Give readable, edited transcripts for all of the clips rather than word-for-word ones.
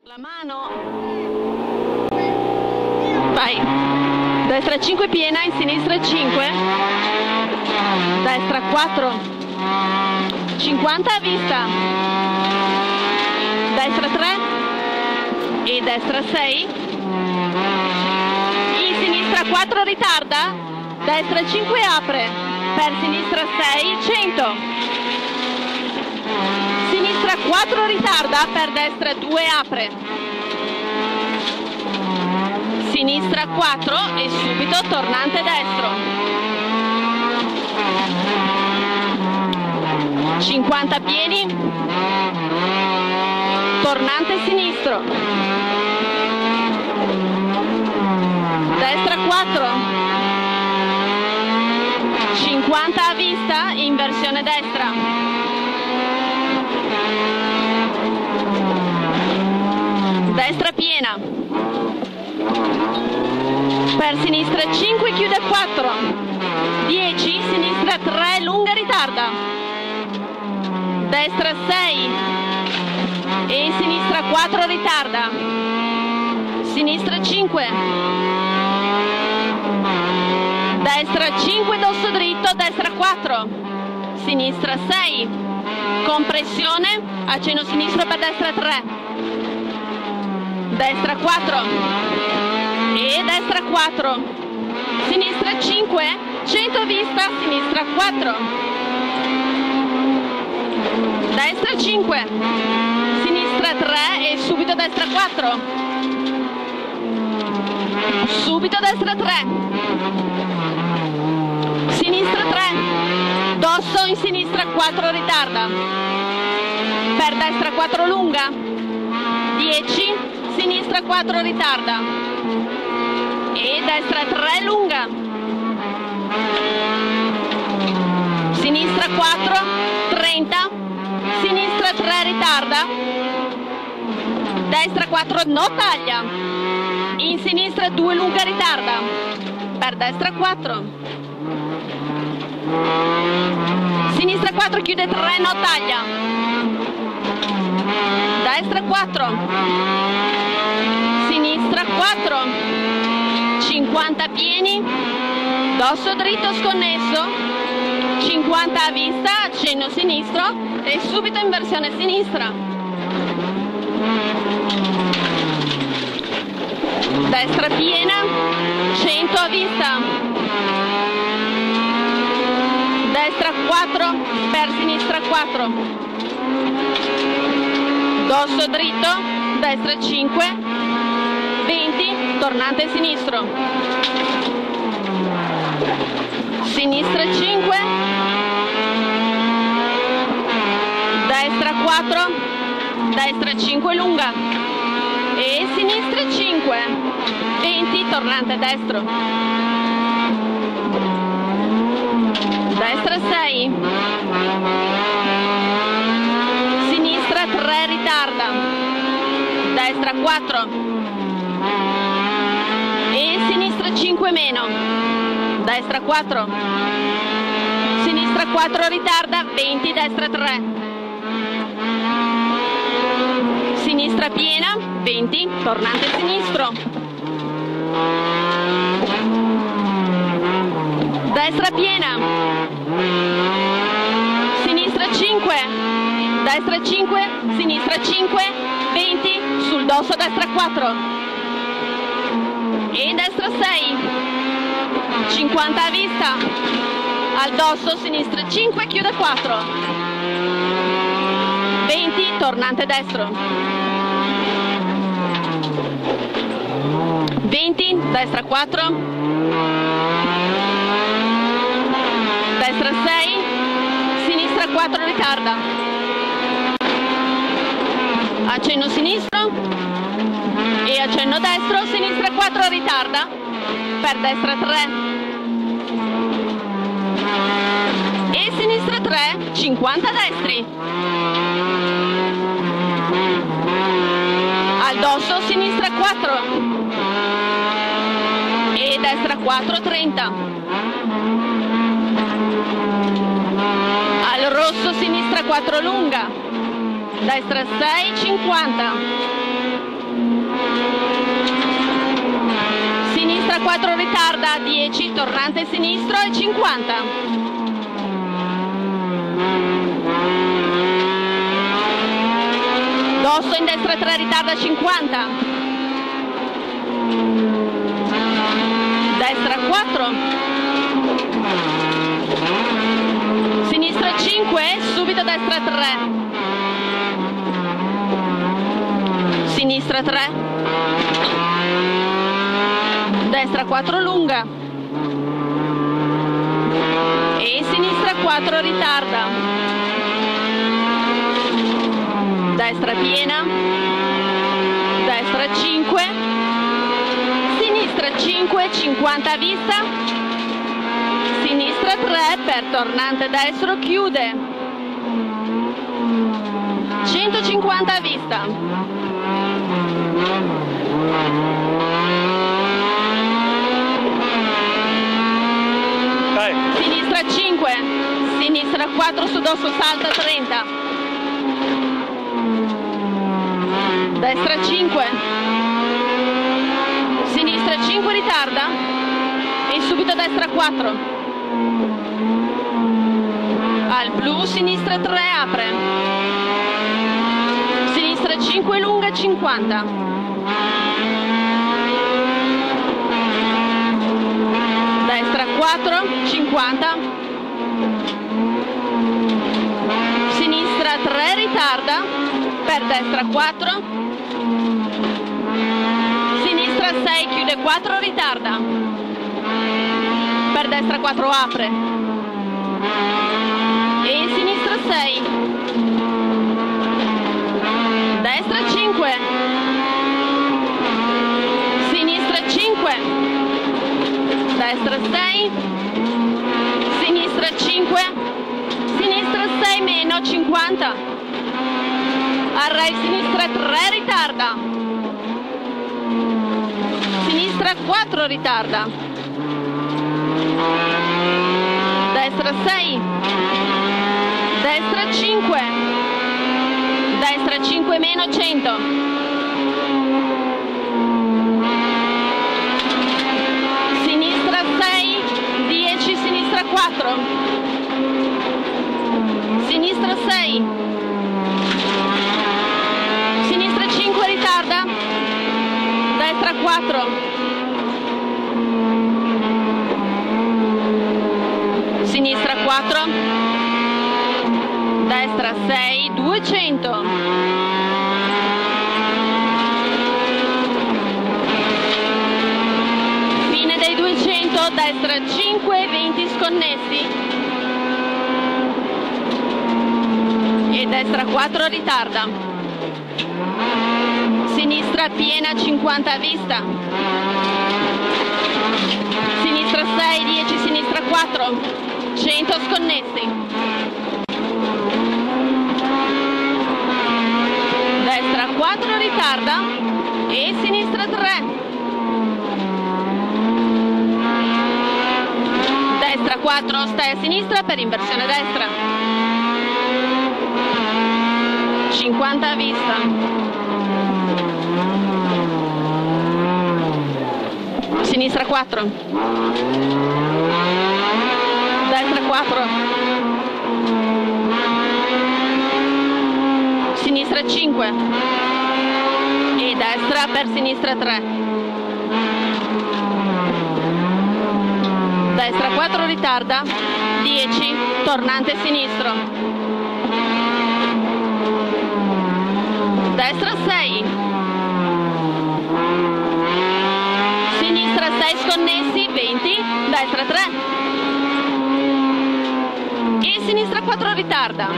La mano. Vai. Destra 5 piena, in sinistra 5. Destra 4. 50 a vista. Destra 3. E destra 6. In sinistra 4 ritarda. Destra 5 apre. Per sinistra 6, 100. Sinistra 4 ritarda, per destra 2 apre. Sinistra 4 e subito tornante destro. 50 piedi. Tornante sinistro. Destra 4. 50 a vista, inversione destra. Destra piena. Per sinistra 5, chiude 4. 10, sinistra 3, lunga ritarda. Destra 6. E in sinistra 4 ritarda. Sinistra 5. Destra 5, dosso dritto, destra 4. Sinistra 6. Compressione, accenno sinistro per destra 3. Destra 4 e destra 4, sinistra 5, 100 a vista, sinistra 4, destra 5, sinistra 3 e subito destra 4, subito destra 3, sinistra 3, dosso in sinistra 4 ritarda, per destra 4 lunga, 10, sinistra 4 ritarda e destra 3 lunga, sinistra 4, 30, sinistra 3 ritarda, destra 4 no taglia, in sinistra 2 lunga ritarda, per destra 4, sinistra 4 chiude 3 no taglia, destra 4, sinistra 4, 50 pieni, dosso dritto sconnesso, 50 a vista, accenno sinistro e subito inversione sinistra. Destra piena, 100 a vista. Destra 4, per sinistra 4. Dosso dritto, destra 5, 20, tornante sinistro. Sinistra 5, destra 4, destra 5 lunga e sinistra 5, 20, tornante destro. Destra 6, sinistra 3 ritarda, destra 4 e sinistra 5 meno, destra 4, sinistra 4 ritarda, 20, destra 3, sinistra piena, 20, tornante sinistro, destra piena, sinistra 5, destra 5, sinistra 5, 20, sul dosso destra 4 e destra 6, 50 a vista, al dosso sinistra 5, chiude 4, 20, tornante destro, 20, destra 4, destra 6, sinistra 4 ritarda, accenno sinistro e accenno destro, sinistra 4 ritarda, per destra 3 e sinistra 3, 50 destri, al dosso sinistra 4 e destra 4, 30, al rosso sinistra 4 lunga, destra 6, 50, destra 4 ritarda, 10, tornante sinistro e 50. Dosso in destra 3 ritarda, 50. Destra 4. Sinistra 5, subito destra 3. Sinistra 3. Destra 4 lunga. E sinistra 4 ritarda. Destra piena. Destra 5. Sinistra 5, 50 a vista. Sinistra 3 per tornante destro, chiude. 150 a vista. Sinistra 5, sinistra 4 su dosso salta, 30. Destra 5, sinistra 5 ritarda e subito destra 4. Al blu, sinistra 3 apre. Sinistra 5 lunga, 50. Destra 4, 50. Sinistra 3 ritarda per destra 4. Sinistra 6 chiude 4 ritarda per destra 4 apre e sinistra 6. Destra 5. Sinistra 5. Destra 6, sinistra 5, sinistra 6 meno, 50. Array sinistra 3 ritarda. Sinistra 4 ritarda. Destra 6. Destra 5. Destra 5 meno, 100. Sinistra 6, 10, sinistra 4. Sinistra 6. Sinistra 5 ritarda. Destra 4. Sinistra 4. Destra 6, 200. Fine dei 200, destra 5, 20 sconnessi. E destra 4 ritarda. Sinistra piena, 50 a vista. Sinistra 6, 10, sinistra 4, 100 sconnessi. Destra 4 ritarda e sinistra 3. Destra 4, stai a sinistra per inversione destra. 50 a vista. Sinistra 4. Destra 4. Sinistra 5. E destra per sinistra 3. Destra 4 ritarda, 10, tornante sinistro. Destra 6. Sinistra 6 sconnessi, 20, destra 3. E sinistra 4 ritarda.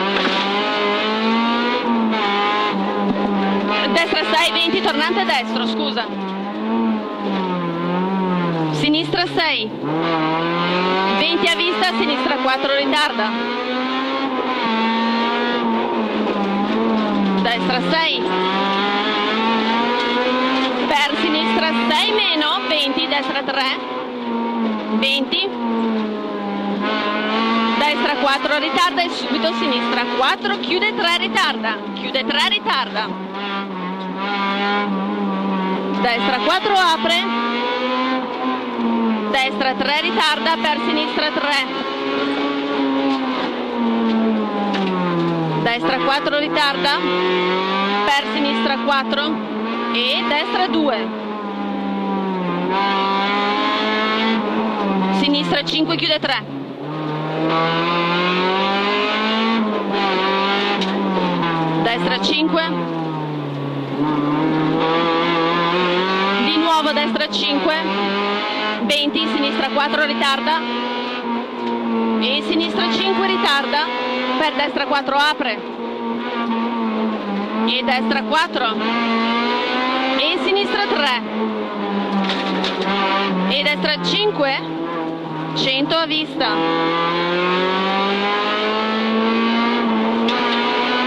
Destra 6, 20, tornante destro, scusa. Sinistra 6. 20 a vista, sinistra 4 ritarda. Destra 6. Per sinistra 6 meno, 20, destra 3. 20. Destra 4 ritarda e subito sinistra 4, chiude 3 ritarda. Chiude 3 ritarda. Destra 4 apre. destra 3 ritarda, per sinistra 3, destra 4 ritarda, per sinistra 4 e destra 2, sinistra 5 chiude 3, destra 5, di nuovo destra 5, 20, sinistra 4 ritarda e sinistra 5 ritarda, per destra 4 apre e destra 4 e sinistra 3 e destra 5, 100 a vista.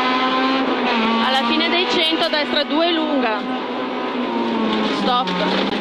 Alla fine dei 100 destra 2 lunga, stop.